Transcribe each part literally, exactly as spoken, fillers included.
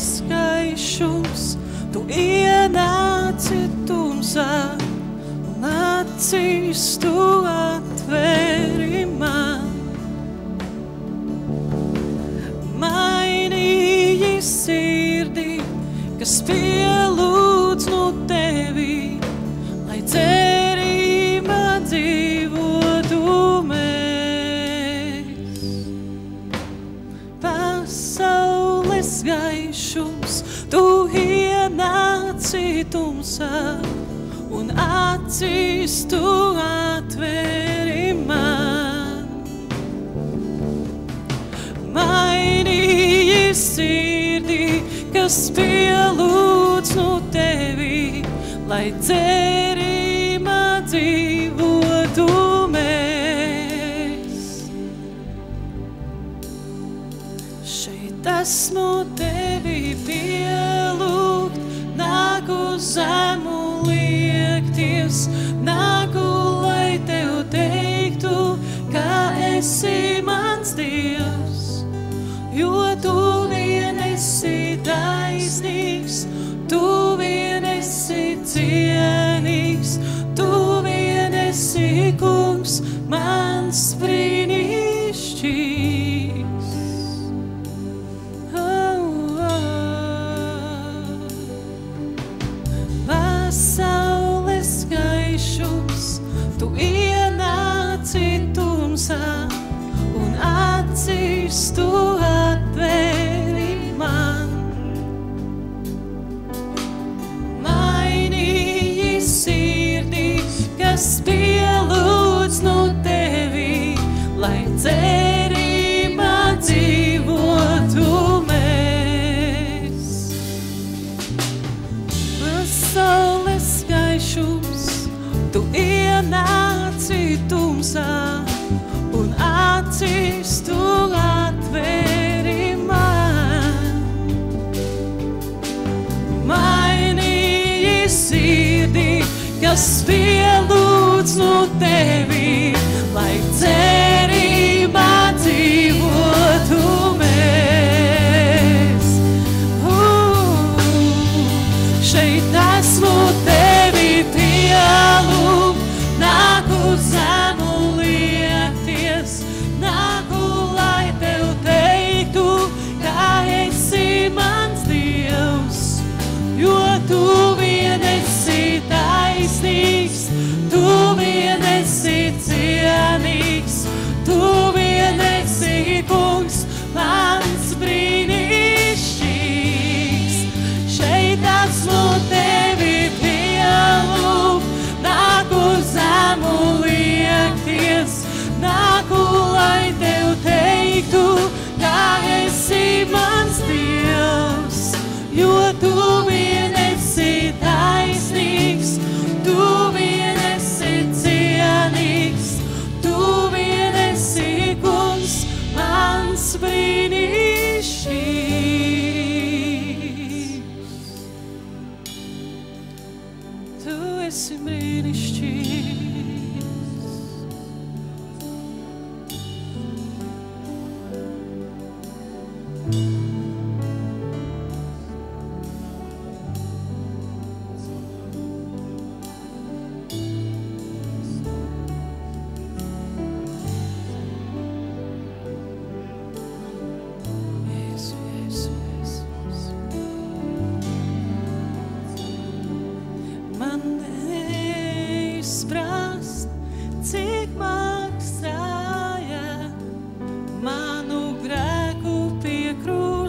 gaišums, tu ienāci tumsā, un acīs tu atvēri man. Mainīji sirdi, kas pielūdz no tevi, lai cerībā dzīvotu mēs. Pasaules gaišums, tu ienāci tumsā, un acīs tu atvēri man. Mainīji sirdi, kas pielūdz no tevi, lai cerībā dzīvotu mēs. Šeit esmu tevi pielūgt, nāku zemu liekties, nāku, lai tev teiktu, ka esi mans Dievs, jo tu vien esi taisnīgs, tu vien esi cienīgs, tu vien esi kungs, mans brīnišķīgs. Oh, oh. Pasaules gaišums, tu ienāci tumsā, un acīs tu atvēri man. Mainīji sirdi, kas pielūdz no tevi, lai cerībā dzīvotu mēs. Pasaules gaišums, tu ienāci tumsā, un acīs tu atvēri man. Mainīji sirdi, kas pielūdz no tevi, lai cerībā dzīvotu mēs. Uh, šeit esmu tevi pielūgt, nāku zemu liekties, nāku, lai tev teiktu, ka esi mans Dievs, jo tu vien esi taisnīgs, tu vien esi cienīgs, tu vien esi kungs, mans brīnišķīgs. Šeit esmu tevi pielūgt, nāku zemu liekties, nāku, lai tev teiktu, ka esi mans Dievs, jo tu vien esi taisnīgs, tu vien esi cienīgs, tu vien esi kungs, mans brīnišķīgs. Tu esi brīnišķīgs. Jēzu, Jēzu, Jēzu. Man neizprast, cik maksāja manu grēku piekrūt.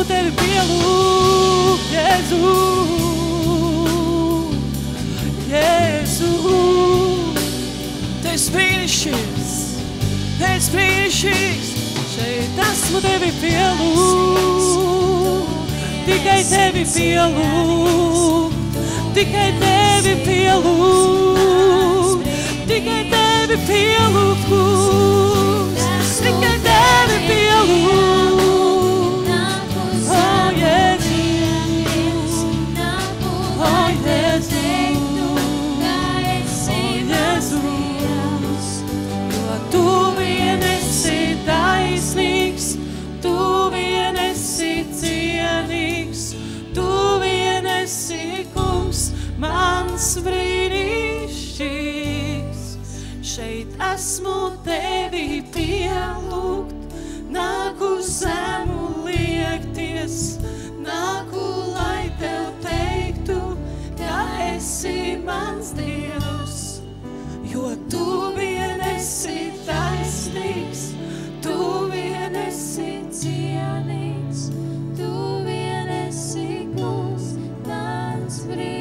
tevi pielūgt, Jēzu, Jēzu. Tu esi brīnišķīgs, tu esi brīnišķīgs, šeit esmu tevi pielūgt, tikai tevi pielūgt, tikai tevi pielūgt, tikai tevi pielūgt, kungs, tikai tevi pielūgt. Oh, Jēzus, oh, Jēzus, Jēzus, jo tu vien esi taisnīgs, tu vien esi cienīgs, tu vien esi kungs, mans brīnišķīgs. Šeit esmu tevi pielūgt, nāku zemu liekties, nāku, lai tev teiktu, ka esi mans Dievs, jo tu vien esi taisnīgs, tu vien esi cienīgs, tu vien esi kungs, mans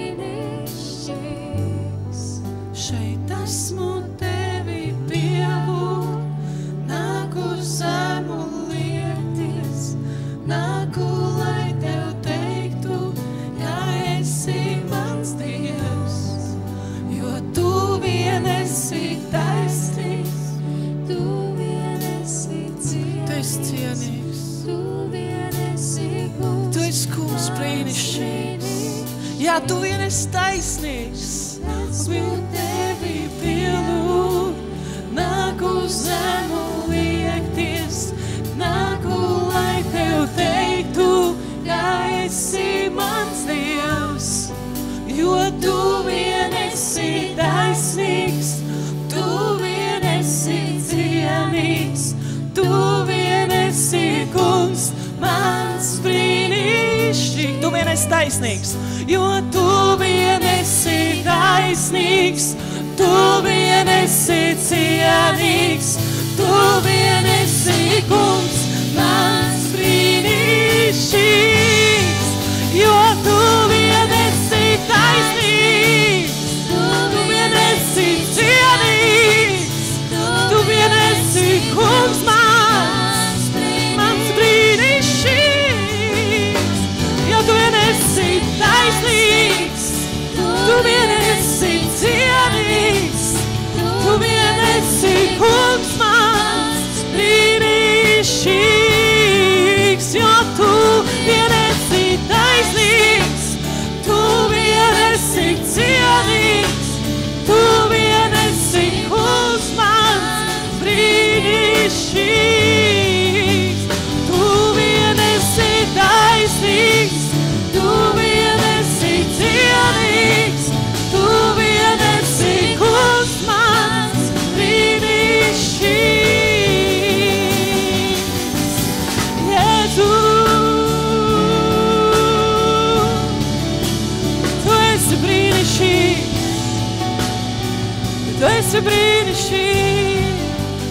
brīnišķīgs. Šeit esmu tevi pielūgt, nāku zemu liekties, nāku, lai tev teiktu, ka esi mans Dievs, jo tu vien esi taisnīgs, tu vien esi cienīgs, tu vien esi kungs, tu esi kungs brīnišķīgs, jā, tu vien esi taisnīgs, esmu tevi pielūgt, nāku zemu liekties, nāku, lai tev teiktu, ka esi mans Dievs, jo tu vien esi taisnīgs, tu vien esi cienīgs, tu vien esi kungs, mans brīnišķīgs. Tu vien esi taisnīgs, jo tu vien esi taisnīgs, tu vien esi cienīgs, tu vien esi kungs, mans brīnišķīgs, jo tu vien esi taisnīgs, tu vien esi cienīgs, tu vien esi kungs, mans, mans brīnišķīgs, jo tu vien esi taisnīgs, tu vien esi cienīgs, tu vien esi kungs, mans brīnišķīgs, jo tu vien esi taisnīgs, tu vien esi cienīgs, tu vien esi kungs, mans brīnišķīgs, tu vien esi taisnīgs, tu vien esi cienīgs, tu vien esi kungs, mans brīnišķīgs. Jēzu, tu esi brīnišķīgs, tu esi brīnišķīgs.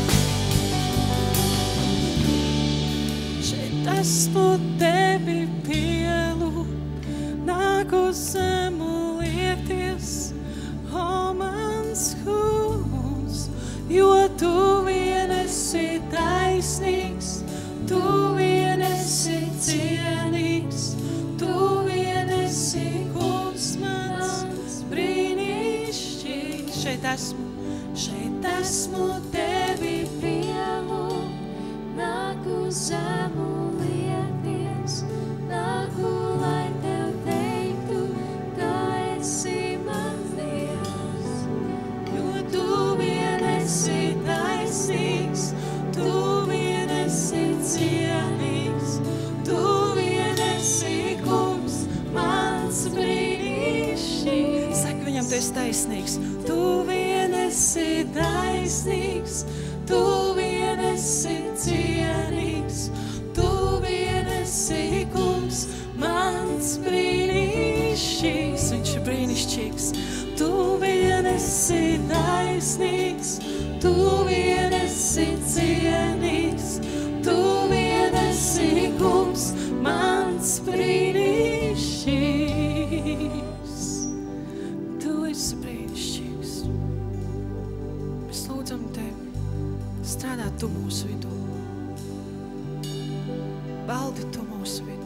Šeit esmu tevi pielūgt, nāku zemu liekties, o mans kungs, jo tu vien esi taisnīgs, tu vien esi cienīgs, tu vien esi kungs, mans brīnišķīgs. Šeit esmu, šeit esmu tevi pielūgt, nāku zemu liekties, nāku, lai tev teiktu, ka esi mans Dievs, jo tu vien esi taisnīgs, tu vien esi cienīgs, tu vien esi kungs, mans brīnišķīgs. Saka viņam, tu esi taisnīgs, tu vien esi taisnīgs, tu vien esi cienīgs, tu vien esi kungs, mans brīnišķīgs. Viņš ir brīnišķīgs, tu vien esi taisnīgs, tu vien esi cienīgs, tu vien esi kungs, mans pats brīnišķīgs. Tu esi brīnišķīgs. Mēs lūdzam Tevi, strādā Tu mūsu vidū. Valdi Tu mūsu vidū.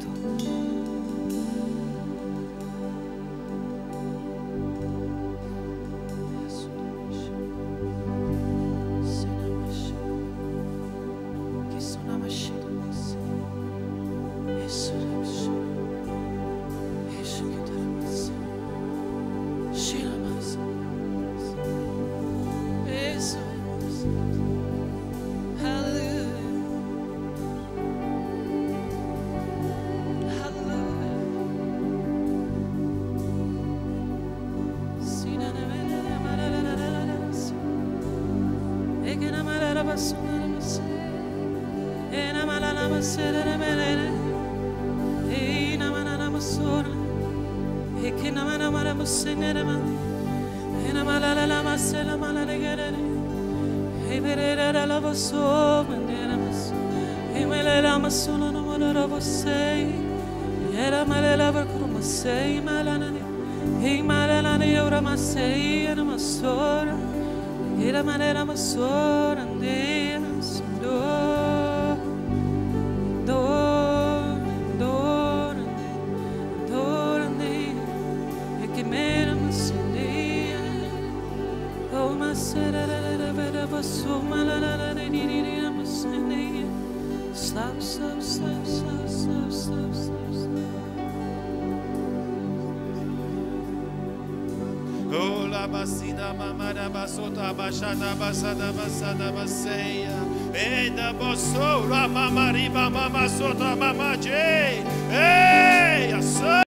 Basida mamada basota bashada basada basada baseya eda bosora mama riba mama sota mama j hey